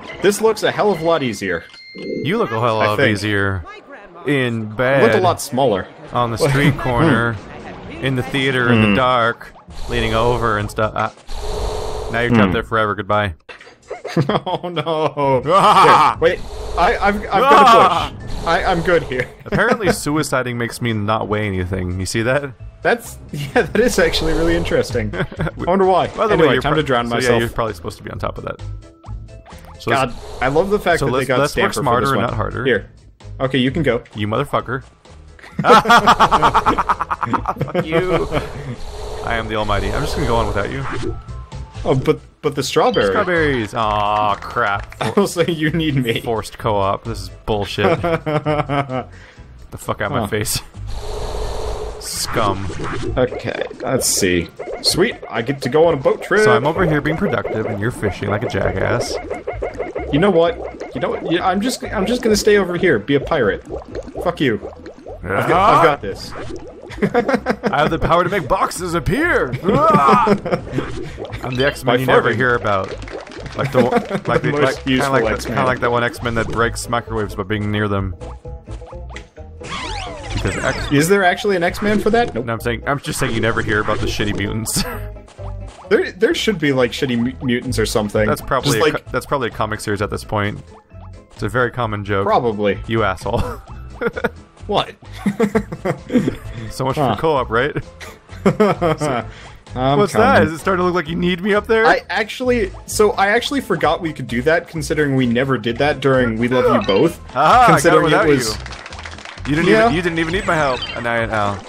This looks a hell of a lot easier. You look a hell of a lot easier. In It bed. looked a lot smaller. On the street corner. In the theater in the dark. Leaning over and stuff. Now you're trapped there forever. Goodbye. Oh no! Here, wait, I've got a push. I'm good here. Apparently, suiciding makes me not weigh anything. You see that? Yeah, that is actually really interesting. I wonder why. By the anyway, way, you're time to drown myself. Yeah, you're probably supposed to be on top of that. So God, I love the fact that they got let's work Stamper smarter for this and one. not harder. Here, okay, you can go. You motherfucker! Fuck you! I am the Almighty. I'm just gonna go on without you. Oh, but the strawberry. Strawberries! Aw, crap. Also, you need me. Forced co-op. This is bullshit. Get the fuck out of my face. Scum. Okay, let's see. Sweet, I get to go on a boat trip. So I'm over here being productive, and you're fishing like a jackass. You know what? Yeah, I'm just gonna stay over here, be a pirate. Fuck you. I've got this. I have the power to make boxes appear. I'm the X-Men you never hear about. Like the kind of like that one X-Men that breaks microwaves by being near them. Because is there actually an X-Man for that? Nope. No, I'm just saying you never hear about the shitty mutants. There should be like shitty mutants or something. That's probably that's probably a comic series at this point. It's a very common joke. Probably. You asshole. What? So much for co-op, right? What's coming. that? Is it starting to look like you need me up there? I actually forgot we could do that, considering we never did that during We Love You Both. Aha, considering I got it without you. You didn't even need my help. And now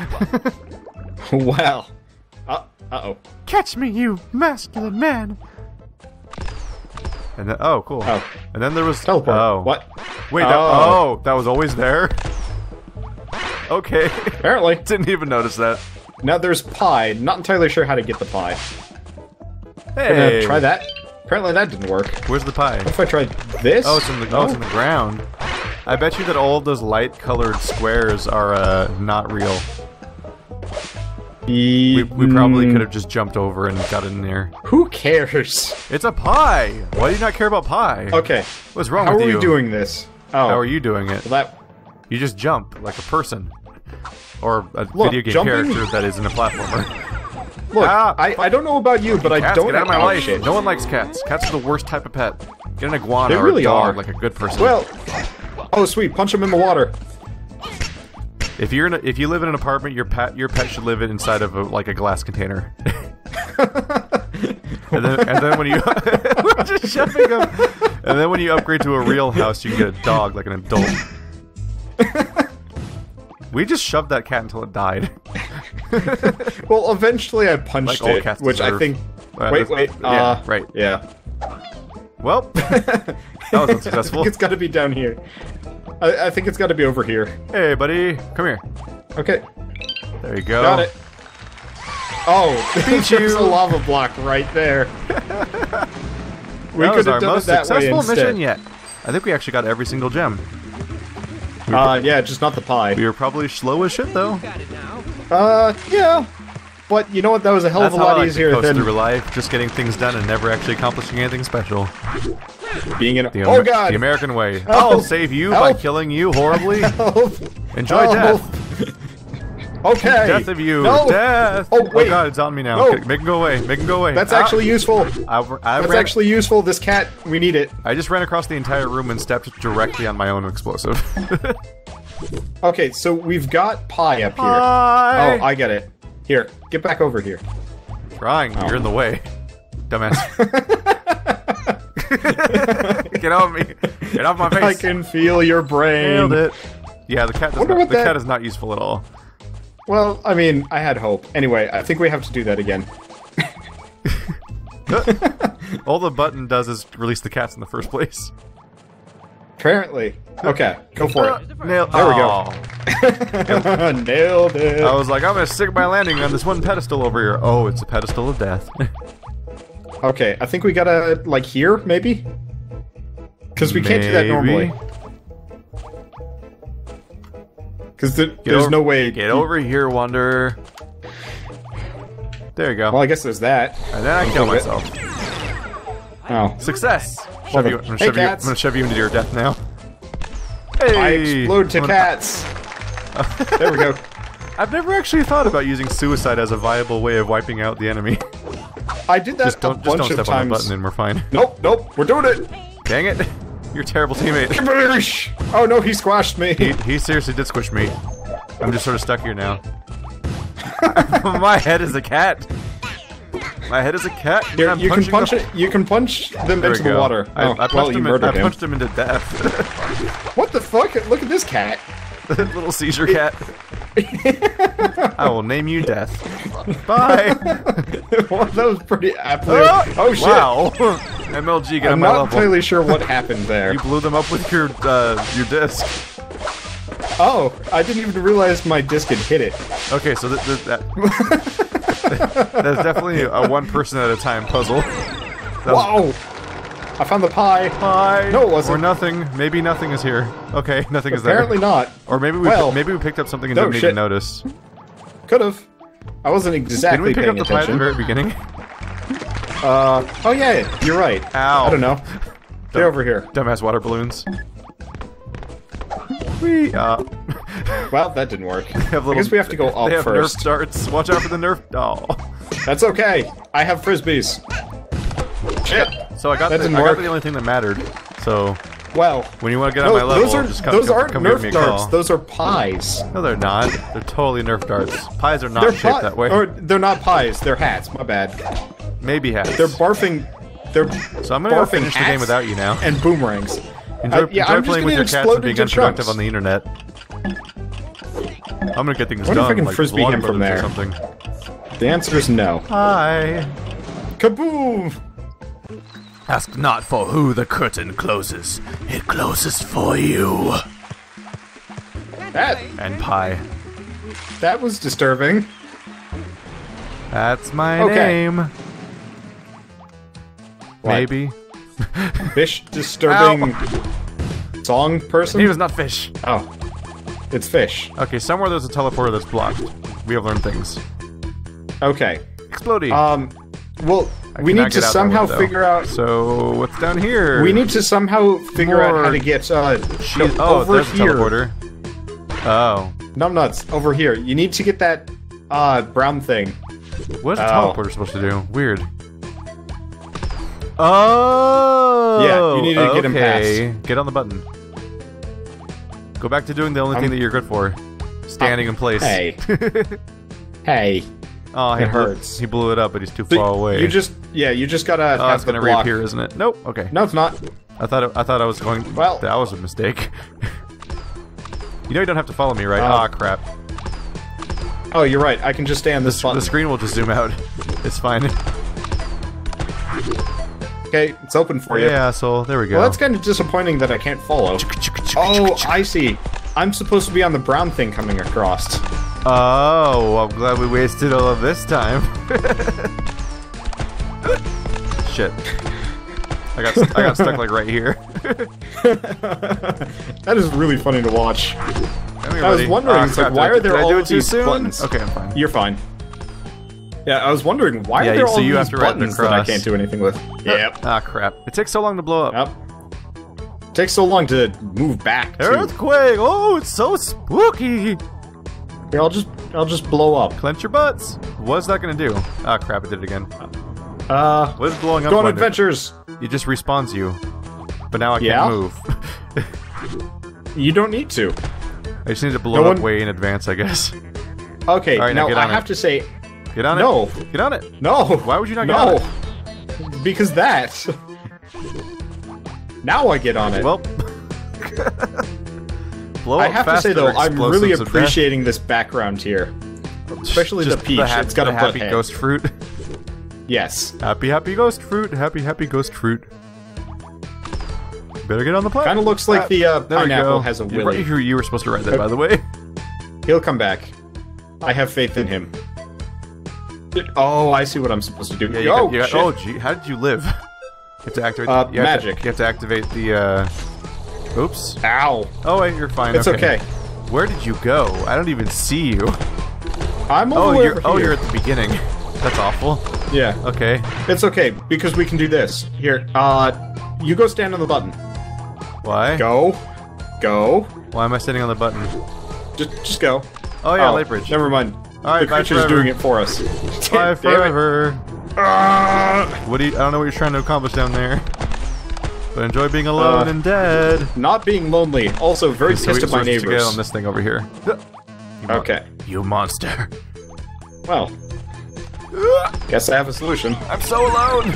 Wow. Uh-oh. Catch me, you masculine man. And then, oh, cool. Oh. And then there was teleport. Oh. What? Wait, that was always there? Okay. Apparently. Didn't even notice that. Now there's pie. Not entirely sure how to get the pie. Hey. Gonna try that. Apparently that didn't work. Where's the pie? What if I tried this? Oh, it's in the it's in the ground. I bet you that all of those light-colored squares are not real. We probably could have just jumped over and got in there. Who cares? It's a pie! Why do you not care about pie? Okay. What's wrong with you? How are we doing this? Oh. How are you doing it? Well, you just jump like a person. Or a video game character that isn't a platformer. Look, I don't know about you, but cats, I don't... Get out of my life! Shit. No one likes cats. Cats are the worst type of pet. Get an iguana they or really a dog are. like a good person. Well... Oh, sweet. Punch him in the water. If you live in an apartment, your pet should live inside of a glass container. and then when you we're just shoving them. And then when you upgrade to a real house, you can get a dog like an adult. We just shoved that cat until it died. Well, eventually I punched like all it, cats which deserve. I think. Wait. Yeah, right. Yeah. Well, that was unsuccessful. I think it's got to be down here. I think it's got to be over here. Hey, buddy, come here. Okay. There you go. Got it. Oh, Beat there's you. a lava block right there. We That could was have our done it most that way successful instead. mission yet. I think we actually got every single gem. Yeah, just not the pie. We were probably slow as shit, though. Yeah. But you know what? That was a hell of a lot easier than through life, just getting things done and never actually accomplishing anything special. Being in. Oh God! The American way. Help. I'll save you by killing you horribly. Help. Enjoy death. Okay. Death of you. No. Death. Oh wait. Oh God, it's on me now. No. Make him go away. Make him go away. That's actually useful. That's actually useful. This cat, we need it. I just ran across the entire room and stepped directly on my own explosive. Okay, so we've got pie up here. Pie. Oh, I get it. Here, get back over here. Trying. You're in the way. Dumbass. Get off me. Get off my face. I can feel your brain. Nailed it. Yeah, the cat cat is not useful at all. Well, I mean, I had hope. Anyway, I think we have to do that again. All the button does is release the cats in the first place. Apparently. Okay, go for it. There we go. Nailed it. I was like, I'm gonna stick my landing on this one pedestal over here. Oh, it's a pedestal of death. Okay, I think we gotta, like, here, maybe? Because we can't do that normally. Because there's no way... Get over here, Wanderer. There you go. Well, I guess there's that. And then I kill myself. Oh. Success! I'm gonna shove you into your death now. Hey! I explode to cats. There we go. I've never actually thought about using suicide as a viable way of wiping out the enemy. I did that just don't step on the button and we're fine. Nope, nope, we're doing it. Dang it! You're a terrible teammate. Oh no, he squashed me. He seriously did squish me. I'm just sort of stuck here now. My head is a cat. My head is a cat. Here, you can punch it. You can punch them into the water. I punched him into death. What the fuck? Look at this cat. Little seizure cat. I will name you Death. Bye. Well, that was pretty aptly. Oh shit! Wow. MLG got I'm my level. not entirely sure what happened there. You blew them up with your disc. Oh, I didn't even realize my disc had hit it. Okay, so that's definitely a one person at a time puzzle. Whoa! I found the pie. Pie. No, it wasn't. Or nothing. Maybe nothing is here. Okay, nothing is there. Apparently not. Or maybe we picked up something and didn't even notice. Could've. I wasn't exactly paying attention. Didn't we pick up the pie at the very beginning? Oh yeah, you're right. Ow. I don't know. They're over here. Dumbass water balloons. Whee! Well, that didn't work. I guess we have to go up first. They have Nerf darts. Watch out for the Nerf. Oh. That's okay. I have frisbees. Shit. So I got the only thing that mattered. So. Well. When you want to get on my level, those aren't Nerf darts. Those are pies. No, they're not. They're totally Nerf darts. Pies are not shaped that way. Or they're not pies. They're hats. My bad. Maybe hats. They're barfing. So I'm gonna go finish the game without you now. And boomerangs. Enjoy playing with your cats and being unproductive on the internet. I'm gonna get things done. I wonder if I can frisbee him from there. Something. The answer is no. Hi. Kaboom! Ask not for who the curtain closes. It closes for you. And pie. That was disturbing. That's my name. What? Maybe. Fish disturbing song person? He was not fish. Oh. It's fish. Okay, somewhere there's a teleporter that's blocked. We have learned things. Okay. Explodey. Well, we need to somehow figure out... So, what's down here? We need to somehow figure out how to get, over there's here. A teleporter. Oh. Numbnuts, over here. You need to get that, brown thing. What is a teleporter supposed to do? Weird. Oh! Yeah, you need to get him past. Get on the button. Go back to doing the only thing that you're good for. Standing in place. Hey. Hey. Oh, it hurts. He blew it up, but he's too far away. You just gotta have it's gonna reappear, isn't it? Nope. Okay. No, it's not. I thought I was going. Well, that was a mistake. You know you don't have to follow me, right? Ah, crap. Oh, you're right. I can just stay on this button. The screen will just zoom out. It's fine. Okay, it's open for you. Yeah, so there we go. Well, that's kind of disappointing that I can't follow. Oh, I see. I'm supposed to be on the brown thing coming across. Oh, I'm glad we wasted all of this time. Shit. I got stuck like right here. That is really funny to watch. I was wondering, like, why are there all of these buttons? Okay, I'm fine. You're fine. Yeah, I was wondering, why are there all these buttons that I can't do anything with? Yep. Ah, crap. It takes so long to blow up. Yep. It takes so long to move back, too. Earthquake! Oh, it's so spooky! Here, I'll just blow up. Clench your butts! What's that gonna do? Ah, crap, it did it again. What is blowing up? Go on adventures! It just respawns you. But now I can't move. You don't need to. I just need to blow up way in advance, I guess. Okay, right, now I have to say... Get on it. No. Get on it. No. Why would you not get on it? Because that. Now I get on it. Well. I have to say, though, I'm really appreciating this background here. Especially the peach. It's got a happy ghost fruit. Yes. Happy, happy ghost fruit. Happy, happy ghost fruit. Better get on the plane. Kind of looks like the pineapple has a willy. You were supposed to write that, by the way. He'll come back. I have faith in him. Oh, I see what I'm supposed to do. Yeah, shit. Oh, gee, how did you live? You have to activate magic. You have to activate the, Oops. Ow. Oh, wait, you're fine. It's okay. Where did you go? I don't even see you. I'm over here. Oh, you're at the beginning. That's awful. Yeah. Okay. It's okay, because we can do this. Here, You go stand on the button. Why? Go. Go. Why am I standing on the button? Just go. Oh yeah, light bridge. Never mind. Alright, the creature's doing it for us. Bye forever. What do you, I don't know what you're trying to accomplish down there. But enjoy being alone and dead. Not being lonely. Also very pissed at my neighbors. To get on this thing over here. Okay. You monster. Well. Guess I have a solution. I'm so alone.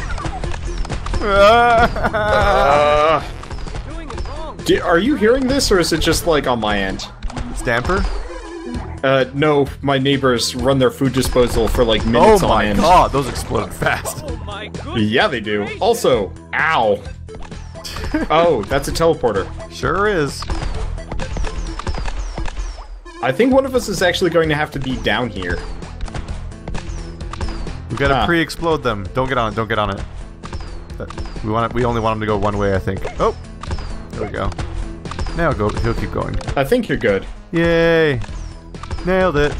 Are you hearing this, or is it just like on my end? Stamper? No, my neighbors run their food disposal for like minutes on end. Oh my god, those explode fast. Yeah, they do. Also, ow. Oh, that's a teleporter. Sure is. I think one of us is actually going to have to be down here. We gotta pre-explode them. Don't get on it, don't get on it. We only want him to go one way, I think. Oh! There we go. Now he'll keep going. I think you're good. Yay! Nailed it.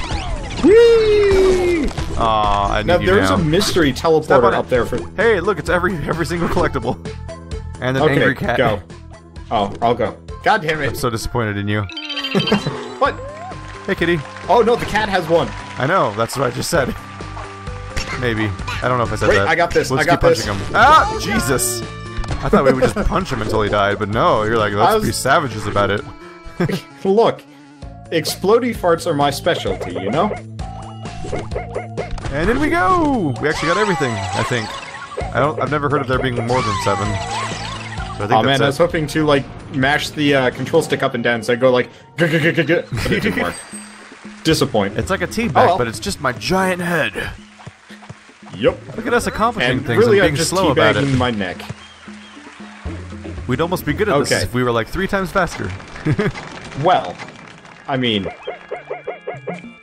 Whee! Aw, I need now you there's now. a mystery teleporter up there for. Hey, look, it's every single collectible. And an angry cat. Go. Oh, I'll go. God damn it! I'm so disappointed in you. What? Hey, kitty. Oh no, the cat has one. I know. That's what I just said. Maybe. I don't know if I said that. Wait, I got this. Let's I got keep this. punching him. Ah, Jesus! I thought we would just punch him until he died, but no, you're like, let's be savages about it. Look, explodey farts are my specialty, you know? And in we go! We actually got everything, I think. I've never heard of there being more than 7. So I think oh man, I was hoping to, like, mash the control stick up and down so I go like, but it didn't work. Disappoint. It's like a tea bag, but it's just my giant head. Yep. Look at us accomplishing things really, and being slow about it. my neck. We'd almost be good at this if we were like 3 times faster. Well, I mean,